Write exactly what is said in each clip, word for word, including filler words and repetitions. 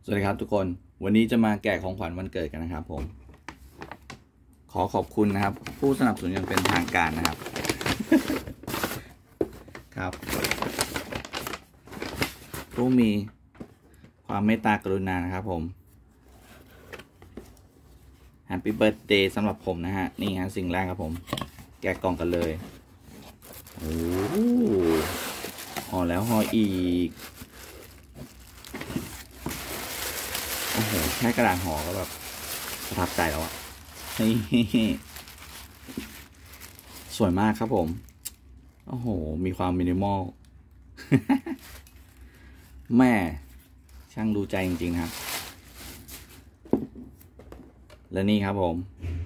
สวัสดีครับทุกคนวันนี้จะมาแกะของขวัญวันเกิดกันนะครับผมขอขอบคุณนะครับผู้สนับสนุนอย่างเป็นทางการนะครับ ครับผู้มีความเมตตากรุณานะครับผม Happy Birthday สำหรับผมนะฮะนี่ฮะสิ่งแรกครับผมแกะกล่องกันเลยโอ้ห่อแล้วห่ออีกโอ้โหแค่กระดาษห่อก็แบบประทับใจแล้วอะนี่สวยมากครับผมโอ้โหมีความมินิมอล แม่ช่างดูใจจริงๆครับและนี่ครับผม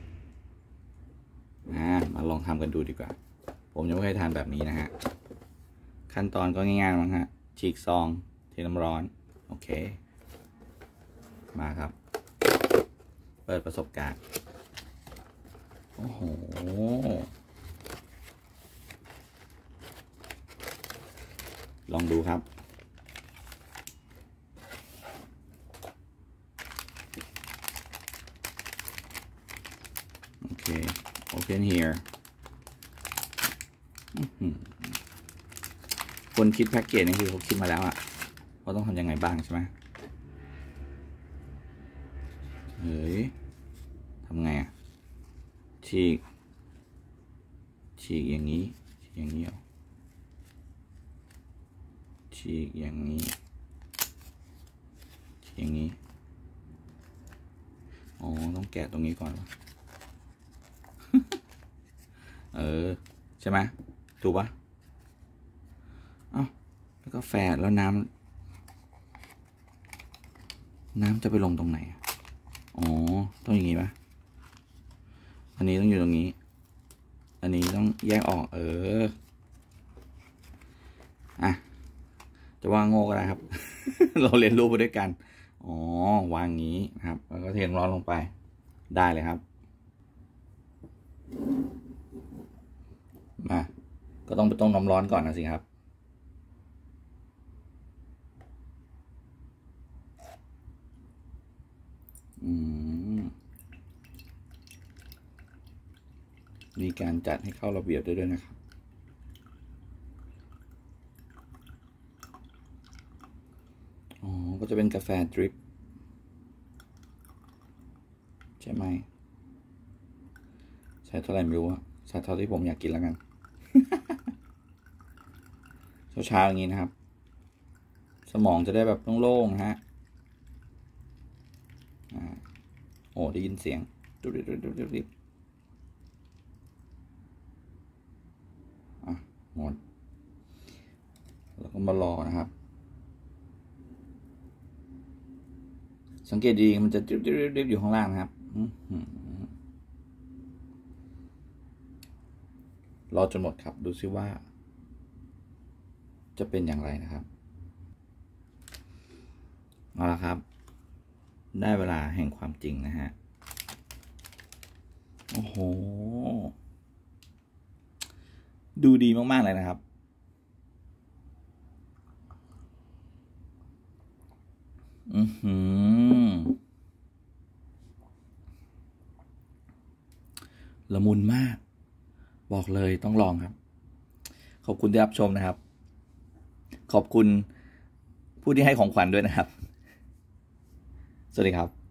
มาลองทำกันดูดีกว่าผมยังไม่เคยทานแบบนี้นะฮะขั้นตอนก็ง่ายๆมั้งฮะฉีกซองเทน้ำร้อนโอเคมาครับเปิดประสบการณ์โอ้โหลองดูครับโอเค open here คนคิดแพ็กเกจนี่คือเขาคิดมาแล้วอะว่าต้องทำยังไงบ้างใช่ไหมเฮ้ยทำไงอะฉีกฉีกอย่างนี้ฉีกอย่างนี้ฉีกอย่างนี้ฉีกอย่างนี้อ๋อต้องแกะตรงนี้ก่อน เออใช่ไหมถูกปะอ้าวแล้วก็แฝดแล้วน้ำน้ำจะไปลงตรงไหนอ๋อต้องอย่างนี้ปะอันนี้ต้องอยู่ตรงนี้อันนี้ต้องแยกออกเอออ่ะจะว่าโง่ก็ได้ครับ เราเรียนรู้ไปด้วยกันอ๋อวางงี้นะครับแล้วก็เทน้ำร้อนลงไปได้เลยครับมาก็ต้องไปต้มน้ำร้อนก่อนนะสิครับอืมมีการจัดให้เข้าระเบียบด้วยด้วยนะครับอ๋อก็จะเป็นกาแฟดริปใช่ไหมใช้เท่าไหร่ไม่รู้อะใช้เท่าที่ผมอยากกินแล้วกัน เช้าๆอย่างนี้นะครับสมองจะได้แบบโล่งๆนะฮะอ่าโอ้ได้ยินเสียงดุริบดุริบดุริบอ่ะหมดแล้วก็มารอนะครับสังเกตดีมันจะดิบดิบดิบอยู่ข้างล่างนะครับรอจนหมดครับดูซิว่าจะเป็นอย่างไรนะครับเอาละครับได้เวลาแห่งความจริงนะฮะโอ้โหดูดีมากๆเลยนะครับอือหือละมุนมากบอกเลยต้องลองครับขอบคุณที่รับชมนะครับขอบคุณผู้ที่ให้ของขวัญด้วยนะครับสวัสดีครับ